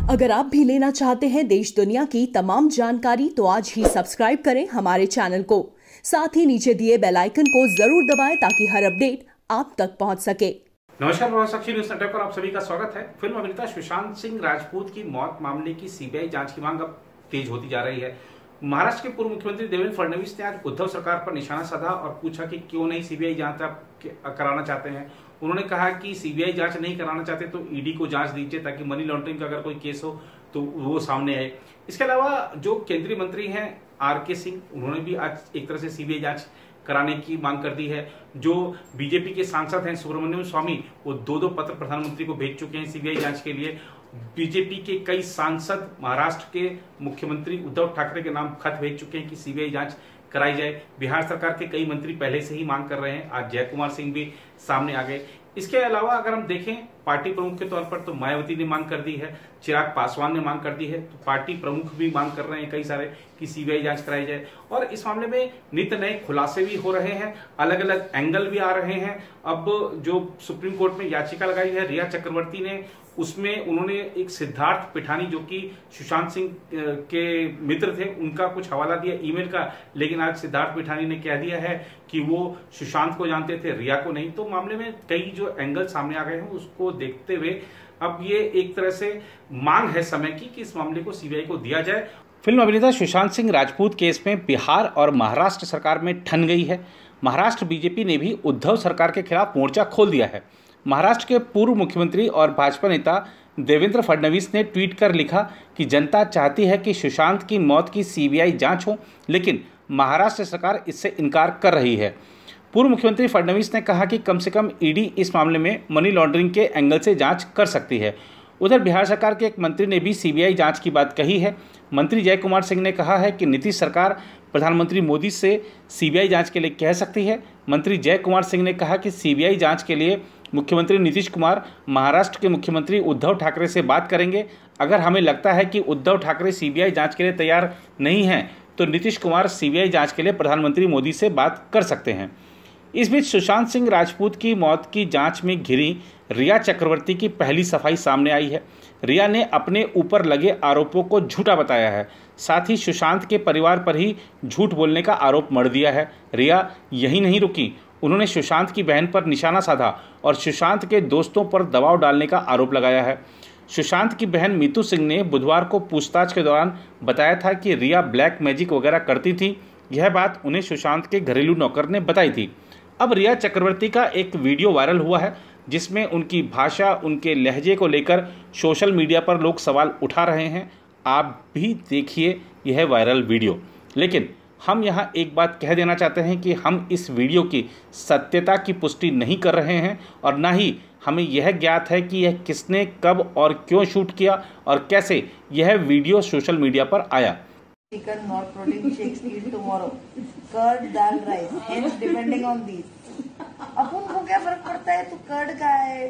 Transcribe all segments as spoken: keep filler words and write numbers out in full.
अगर आप भी लेना चाहते हैं देश दुनिया की तमाम जानकारी तो आज ही सब्सक्राइब करें हमारे चैनल को। साथ ही नीचे दिए बेल आइकन को जरूर दबाएं ताकि हर अपडेट आप तक पहुंच सके। नमस्कार, प्रभासाक्षी न्यूज नेटवर्क पर आप सभी का स्वागत है। फिल्म अभिनेता सुशांत सिंह राजपूत की मौत मामले की सीबीआई जांच की मांग अब तेज होती जा रही है। महाराष्ट्र के पूर्व मुख्यमंत्री देवेंद्र फडणवीस ने आज उद्धव सरकार पर निशाना साधा और पूछा कि क्यों नहीं सीबीआई जांच आप कराना चाहते हैं। उन्होंने कहा कि सीबीआई जांच नहीं कराना चाहते तो ईडी को जांच दीजिए ताकि मनी लॉन्ड्रिंग का अगर कोई केस हो तो वो सामने आए। इसके अलावा जो केंद्रीय मंत्री हैं आर के सिंह, उन्होंने भी आज एक तरह से सीबीआई जांच कराने की मांग कर दी है। जो बीजेपी के सांसद हैं सुब्रमण्यम स्वामी, वो दो दो पत्र प्रधानमंत्री को भेज चुके हैं सीबीआई जांच के लिए। बीजेपी के कई सांसद महाराष्ट्र के मुख्यमंत्री उद्धव ठाकरे के नाम खत भेज चुके हैं कि सीबीआई जांच कराई जाए। बिहार सरकार के कई मंत्री पहले से ही मांग कर रहे हैं। आज जय कुमार सिंह भी सामने आ गए। इसके अलावा अगर हम देखें पार्टी प्रमुख के तौर पर तो मायावती ने मांग कर दी है, चिराग पासवान ने मांग कर दी है, तो पार्टी प्रमुख भी मांग कर रहे हैं कई सारे कि सीबीआई जांच कराई जाए। और इस मामले में नित नए खुलासे भी हो रहे हैं, अलग अलग एंगल भी आ रहे हैं। अब जो सुप्रीम कोर्ट में याचिका लगाई है रिया चक्रवर्ती ने, उसमें उन्होंने एक सिद्धार्थ पिठानी जो कि सुशांत सिंह के मित्र थे उनका कुछ हवाला दिया ईमेल का, लेकिन आज सिद्धार्थ पिठानी ने कह दिया है कि वो सुशांत को जानते थे, रिया को नहीं। तो मामले में कई जो एंगल सामने आ गए हैं उसको देखते हुए अब ये एक तरह से मांग है समय की कि इस मामले को सीबीआई को दिया जाए। फिल्म अभिनेता सुशांत सिंह राजपूत केस में बिहार और महाराष्ट्र सरकार में ठन गई है। महाराष्ट्र बीजेपी ने भी उद्धव सरकार के खिलाफ मोर्चा खोल दिया है। महाराष्ट्र के पूर्व मुख्यमंत्री और भाजपा नेता देवेंद्र फडणवीस ने ट्वीट कर लिखा कि जनता चाहती है कि सुशांत की मौत की सीबीआई जांच हो, लेकिन महाराष्ट्र सरकार इससे इनकार कर रही है। पूर्व मुख्यमंत्री फडणवीस ने कहा कि कम से कम ईडी इस मामले में मनी लॉन्ड्रिंग के एंगल से जांच कर सकती है। उधर बिहार सरकार के एक मंत्री ने भी सीबीआई जांच की बात कही है। मंत्री जय कुमार सिंह ने कहा है कि नीतीश सरकार प्रधानमंत्री मोदी से सीबीआई जांच के लिए कह सकती है। मंत्री जय कुमार सिंह ने कहा कि सीबीआई जांच के लिए मुख्यमंत्री नीतीश कुमार महाराष्ट्र के मुख्यमंत्री उद्धव ठाकरे से बात करेंगे। अगर हमें लगता है कि उद्धव ठाकरे सीबीआई जांच के लिए तैयार नहीं हैं तो नीतीश कुमार सीबीआई जांच के लिए प्रधानमंत्री मोदी से बात कर सकते हैं। इस बीच सुशांत सिंह राजपूत की मौत की जांच में घिरी रिया चक्रवर्ती की पहली सफाई सामने आई है। रिया ने अपने ऊपर लगे आरोपों को झूठा बताया है, साथ ही सुशांत के परिवार पर ही झूठ बोलने का आरोप मढ़ दिया है। रिया यही नहीं रुकी, उन्होंने सुशांत की बहन पर निशाना साधा और सुशांत के दोस्तों पर दबाव डालने का आरोप लगाया है। सुशांत की बहन मीतू सिंह ने बुधवार को पूछताछ के दौरान बताया था कि रिया ब्लैक मैजिक वगैरह करती थी। यह बात उन्हें सुशांत के घरेलू नौकर ने बताई थी। अब रिया चक्रवर्ती का एक वीडियो वायरल हुआ है जिसमें उनकी भाषा, उनके लहजे को लेकर सोशल मीडिया पर लोग सवाल उठा रहे हैं। आप भी देखिए यह वायरल वीडियो। लेकिन हम यहाँ एक बात कह देना चाहते हैं कि हम इस वीडियो की सत्यता की पुष्टि नहीं कर रहे हैं और ना ही हमें यह ज्ञात है कि यह किसने, कब और क्यों शूट किया और कैसे यह वीडियो सोशल मीडिया पर आया। Chicken, not protein shakes, eat tomorrow. Curd, dal, rice. Hence, depending on these. अपन को क्या फर्क पड़ता है? तू कर्ड का है,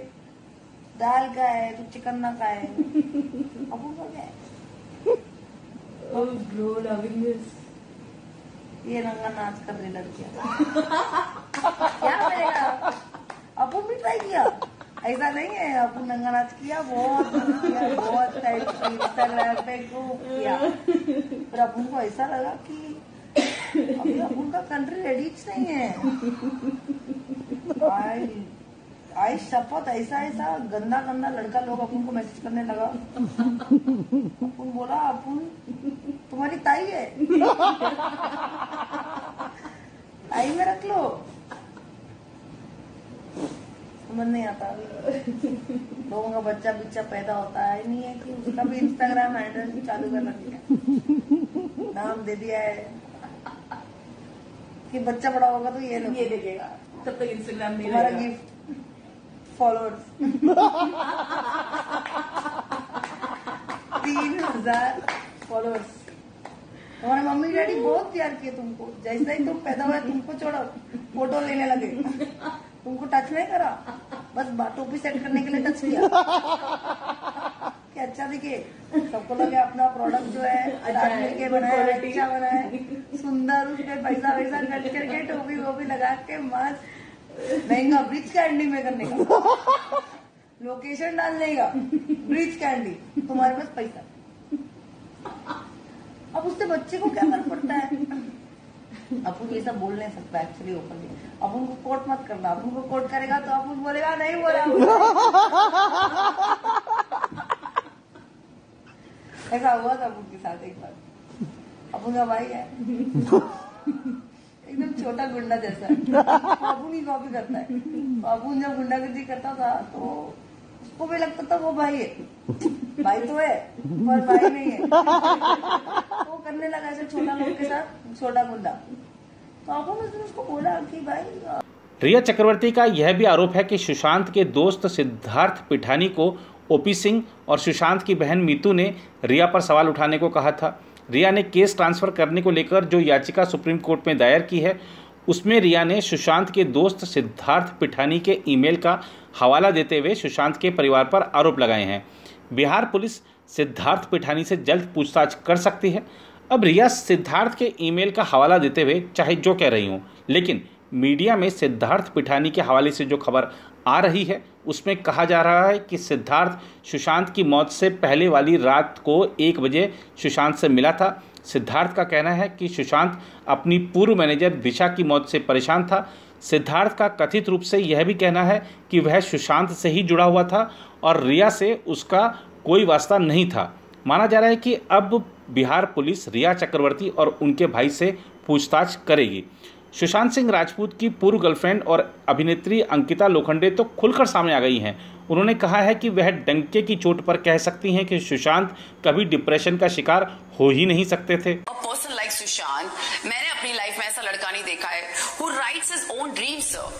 दाल का है, तू चिकन ना का है। अपन को क्या है? Oh bro, loving this. ये रंगा नाच कर रही लड़कियां। क्या करेगा? अपन भी ट्राई किया। ऐसा नहीं है, अपन नंगा नाच किया, बहुत किया, बहुत टाइम इंस्टाग्राम पे खूब किया, पर अपन को ऐसा लगा कि अभी अपन का कंट्री रेडी नहीं है। आई आई शपथ ऐसा ऐसा गंदा गंदा लड़का लोग अपन को मैसेज करने लगा। अपन बोला अपन तुम्हारी ताई है, ताई में रख लो। समझ नहीं आता लोगों का बच्चा बिच्चा पैदा होता है नहीं है कि उसका भी इंस्टाग्राम हैंडल चालू कर रखा, नाम दे दिया है कि बच्चा बड़ा होगा तो ये ये देखेगा, तब तक इंस्टाग्राम नहीं हमारा गिफ्ट फॉलोअर्स तीन हजार फॉलोअर्स। हमारे मम्मी डैडी बहुत प्यार किए तुमको, जैसा ही तुम पैदा हुए तुमको छोड़ो फोटो लेने लगे, तुमको टच नहीं करा, बस टोपी सेट करने के लिए टच किया कि अच्छा दिखे, सबको लगे अपना प्रोडक्ट जो है मिलके बनाया है, अच्छा बना है, सुंदर, उसमें पैसा वैसा खर्च करके टोपी वोपी लगा के मस्त महंगा ब्रिज का एंडिंग में करने का। लोकेशन डाल देगा, ब्रीच कैंडी, तुम्हारे पास पैसा। अब उससे बच्चे को क्या फर्क पड़ता है? अपन ये सब बोल नहीं सकता एक्चुअली ओपनली। अपन को कोट मत करना, अपन को कोट करेगा तो अपन बोलेगा नहीं बोला। ऐसा हुआ था अपन के साथ एक बार। अपन का भाई है एकदम छोटा गुंडा जैसा, अपन ही कॉपी करता है। अपन जब गुंडागर्दी करता था तो उसको भी लगता था वो भाई है, भाई तो है पर भाई नहीं है। वो करने लगा ऐसे छोटा लोग के साथ, छोटा गुंडा। तो अपन ने उसको बोला कि भाई। रिया चक्रवर्ती का यह भी आरोप है कि सुशांत के दोस्त सिद्धार्थ पिठानी को ओपी सिंह और सुशांत की बहन मीतू ने रिया पर सवाल उठाने को कहा था। रिया ने केस ट्रांसफर करने को लेकर जो याचिका सुप्रीम कोर्ट में दायर की है, उसमें रिया ने सुशांत के दोस्त सिद्धार्थ पिठानी के ईमेल का हवाला देते हुए सुशांत के परिवार पर आरोप लगाए हैं। बिहार पुलिस सिद्धार्थ पिठानी से जल्द पूछताछ कर सकती है। अब रिया सिद्धार्थ के ईमेल का हवाला देते हुए चाहे जो कह रही हूँ, लेकिन मीडिया में सिद्धार्थ पिठानी के हवाले से जो खबर आ रही है उसमें कहा जा रहा है कि सिद्धार्थ सुशांत की मौत से पहले वाली रात को एक बजे सुशांत से मिला था। सिद्धार्थ का कहना है कि सुशांत अपनी पूर्व मैनेजर दिशा की मौत से परेशान था। सिद्धार्थ का कथित रूप से यह भी कहना है कि वह सुशांत से ही जुड़ा हुआ था और रिया से उसका कोई वास्ता नहीं था। माना जा रहा है कि अब बिहार पुलिस रिया चक्रवर्ती और उनके भाई से पूछताछ करेगी। सुशांत सिंह राजपूत की पूर्व गर्लफ्रेंड और अभिनेत्री अंकिता लोखंडे तो खुलकर सामने आ गई हैं। उन्होंने कहा है कि वह डंके की चोट पर कह सकती हैं कि सुशांत कभी डिप्रेशन का शिकार हो ही नहीं सकते थे। पर्सन लाइक सुशांत, मैंने अपनी लाइफ में ऐसा लड़का नहीं देखा है who writes his own dreams, sir.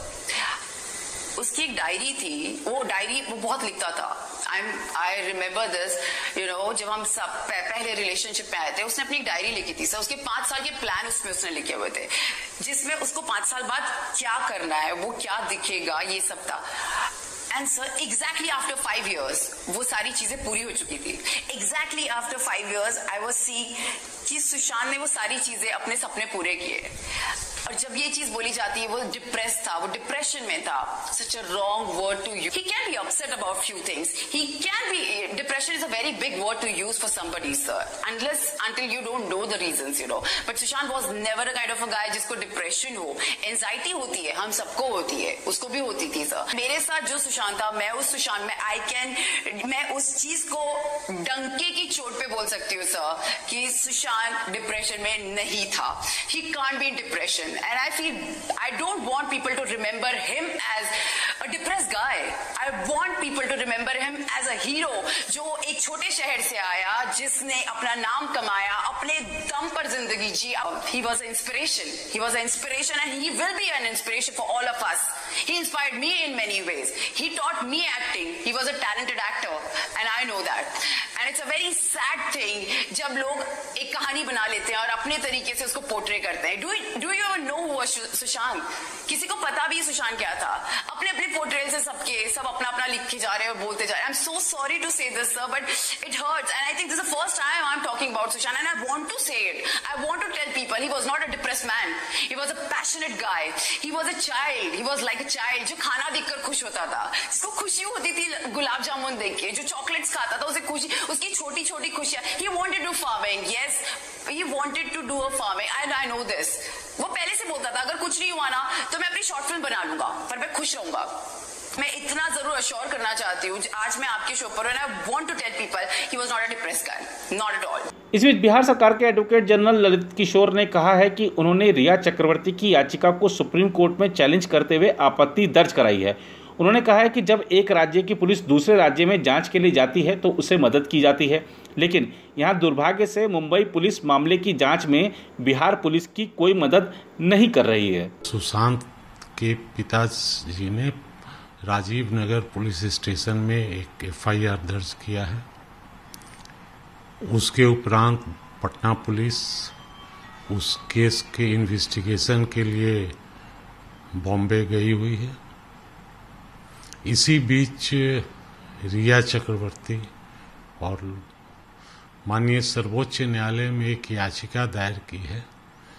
उसकी एक डायरी थी, वो डायरी वो बहुत लिखता था। I I remember this, you know, जब हम सब पहले रिलेशनशिप में आए थे, उसने अपनी एक डायरी लिखी थी सर। उसके पांच साल के प्लान उसमें उसने लिखे हुए थे, जिसमें उसको पांच साल बाद क्या करना है, वो क्या दिखेगा, ये सब था। And sir exactly after five years वो सारी चीजें पूरी हो चुकी थी। Exactly after five years I was see कि सुशांत ने वो सारी चीजें अपने सपने पूरे किए। और जब ये चीज बोली जाती है वो डिप्रेस था, वो डिप्रेशन में था, such a wrong word to use. He can be upset about few things, he can be, depression is a very big word to use for somebody sir, unless until you don't know the reasons, you know. But Sushant was never a kind of a guy जिसको depression हो। Anxiety होती है, हम सबको होती है, उसको भी होती थी सर। मेरे साथ जो सुशांत था, मैं उस सुशांत में आई कैन, मैं उस चीज को डंके की चोट पे बोल सकती हूँ सर कि सुशांत डिप्रेशन में नहीं था। He can't be in depression. And I feel I don't want people to remember him as a depressed guy. I want people to remember him as a hero, जो एक छोटे शहर से आया, जिसने अपना नाम कमाया, अपने दम पर जिंदगी जी। He was an inspiration. He was an inspiration, and he will be an inspiration for all of us. He inspired me in many ways. He taught me acting. He was a talented actor, and I know that. And it's a very sad thing जब लोग एक कहानी बना लेते हैं और अपने तरीके से उसको पोर्ट्रे करते हैं। Do do you ever know who was Sushant? किसी को पता भी सुशांत क्या था? अपने अपने पोर्ट्रेल से सबके सब अपना अपना लिख के जा रहे हैं और बोलते जा रहे हैं। I'm so sorry to say this, sir, but it hurts, and I think this is the first time I'm talking about Sushant, and I want to say it. I want to tell people he was not a depressed man. He was a passionate guy. He was a child. He was like a child जो खाना देखकर खुश होता था, जिसको खुशी होती थी गुलाब जामुन देख के, जो चॉकलेट्स खाता था उसे खुशी, उसकी छोटी छोटी खुशियां। He wanted to do farming. Yes, he wanted to do a farming, and I know this. वो पहले से बोलता था अगर कुछ नहीं हुआ ना तो मैं अपनी शॉर्ट फिल्म बना लूंगा, पर मैं खुश रहूंगा। मैं इतना जरूर अश्योर करना चाहती हूँ आज मैं आपके शो पर, and I want to tell people he was not a depressed guy, not at all. इस बीच बिहार सरकार के एडवोकेट जनरल ललित किशोर ने कहा है कि उन्होंने रिया चक्रवर्ती की याचिका को सुप्रीम कोर्ट में चैलेंज करते हुए आपत्ति दर्ज कराई है। उन्होंने कहा है कि जब एक राज्य की पुलिस दूसरे राज्य में जांच के लिए जाती है तो उसे मदद की जाती है, लेकिन यहाँ दुर्भाग्य से मुंबई पुलिस मामले की जांच में बिहार पुलिस की कोई मदद नहीं कर रही है। सुशांत के पिताजी ने राजीव नगर पुलिस स्टेशन में एक एफ आई आर दर्ज किया है। उसके उपरांत पटना पुलिस उस केस के इन्वेस्टिगेशन के लिए बॉम्बे गई हुई है। इसी बीच रिया चक्रवर्ती और माननीय सर्वोच्च न्यायालय में एक याचिका दायर की है,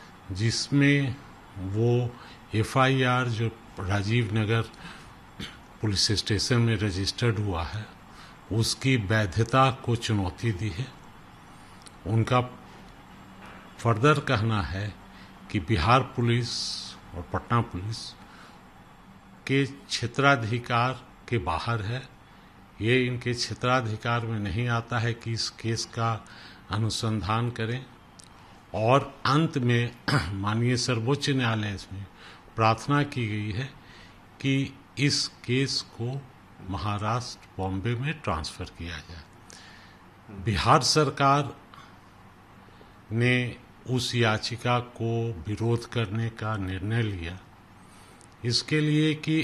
जिसमें वो एफ आई आर जो राजीव नगर पुलिस स्टेशन में रजिस्टर्ड हुआ है उसकी वैधता को चुनौती दी है। उनका फर्दर कहना है कि बिहार पुलिस और पटना पुलिस के क्षेत्राधिकार के बाहर है, ये इनके क्षेत्राधिकार में नहीं आता है कि इस केस का अनुसंधान करें। और अंत में माननीय सर्वोच्च न्यायालय में प्रार्थना की गई है कि इस केस को महाराष्ट्र बॉम्बे में ट्रांसफर किया जाए। बिहार सरकार ने उस याचिका को विरोध करने का निर्णय लिया इसके लिए कि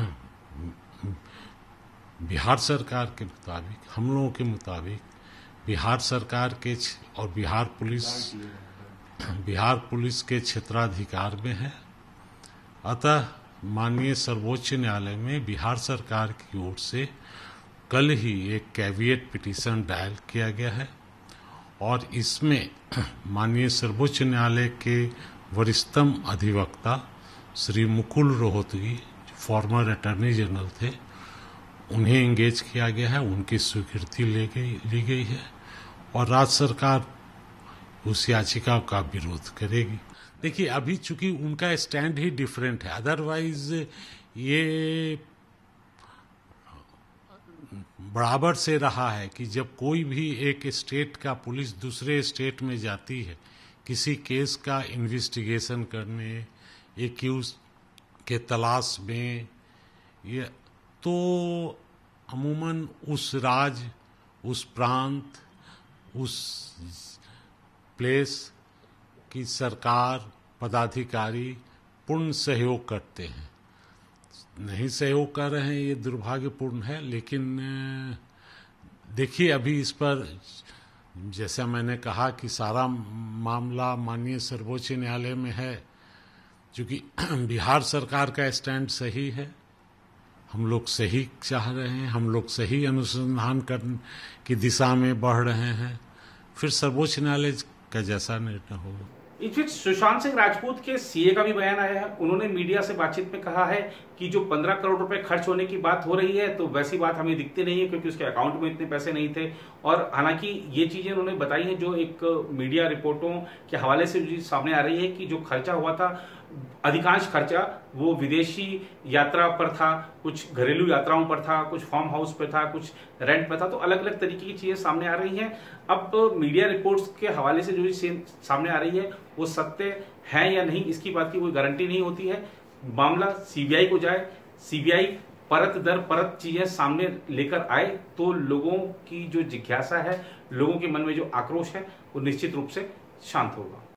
बिहार सरकार के मुताबिक, हम लोगों के मुताबिक, बिहार सरकार के और बिहार पुलिस बिहार पुलिस के क्षेत्राधिकार में है। अतः माननीय सर्वोच्च न्यायालय में बिहार सरकार की ओर से कल ही एक कैविएट पिटीशन दायर किया गया है और इसमें माननीय सर्वोच्च न्यायालय के वरिष्ठतम अधिवक्ता Shri Mukul Rohatgi, former attorney general थे, उन्हें एंगेज किया गया है। उनकी स्वीकृति ले गई ली गई है और राज्य सरकार उस याचिका का विरोध करेगी। देखिए, अभी चूंकि उनका स्टैंड ही डिफरेंट है, अदरवाइज ये बराबर से रहा है कि जब कोई भी एक स्टेट का पुलिस दूसरे स्टेट में जाती है किसी केस का इन्वेस्टिगेशन करने, एक्यूज के तलाश में, ये तो अमूमन उस राज्य, उस प्रांत, उस प्लेस की सरकार, पदाधिकारी पूर्ण सहयोग करते हैं। नहीं सहयोग कर रहे हैं ये दुर्भाग्यपूर्ण है, लेकिन देखिए अभी इस पर जैसा मैंने कहा कि सारा मामला माननीय सर्वोच्च न्यायालय में है। क्योंकि बिहार सरकार का स्टैंड सही है, हम लोग सही चाह रहे हैं, हम लोग सही अनुसंधान करने की दिशा में बढ़ रहे हैं, फिर सर्वोच्च न्यायालय का जैसा निर्णय होगा। इस बीच सुशांत सिंह राजपूत के सीए का भी बयान आया है। उन्होंने मीडिया से बातचीत में कहा है कि जो पंद्रह करोड़ रुपए खर्च होने की बात हो रही है तो वैसी बात हमें दिखती नहीं है क्योंकि उसके अकाउंट में इतने पैसे नहीं थे। और हालांकि ये चीजें उन्होंने बताई हैं जो एक मीडिया रिपोर्टों के हवाले से सामने आ रही है कि जो खर्चा हुआ था, अधिकांश खर्चा वो विदेशी यात्रा पर था, कुछ घरेलू यात्राओं पर था, कुछ फार्म हाउस पे था, कुछ रेंट पे था। तो अलग अलग तरीके की चीजें सामने आ रही हैं। अब मीडिया रिपोर्ट्स के हवाले से जो सामने आ रही है वो सत्य है या नहीं, इसकी बात की कोई गारंटी नहीं होती है। मामला सीबीआई को जाए, सीबीआई परत दर परत चीजें सामने लेकर आए तो लोगों की जो जिज्ञासा है, लोगों के मन में जो आक्रोश है वो निश्चित रूप से शांत होगा।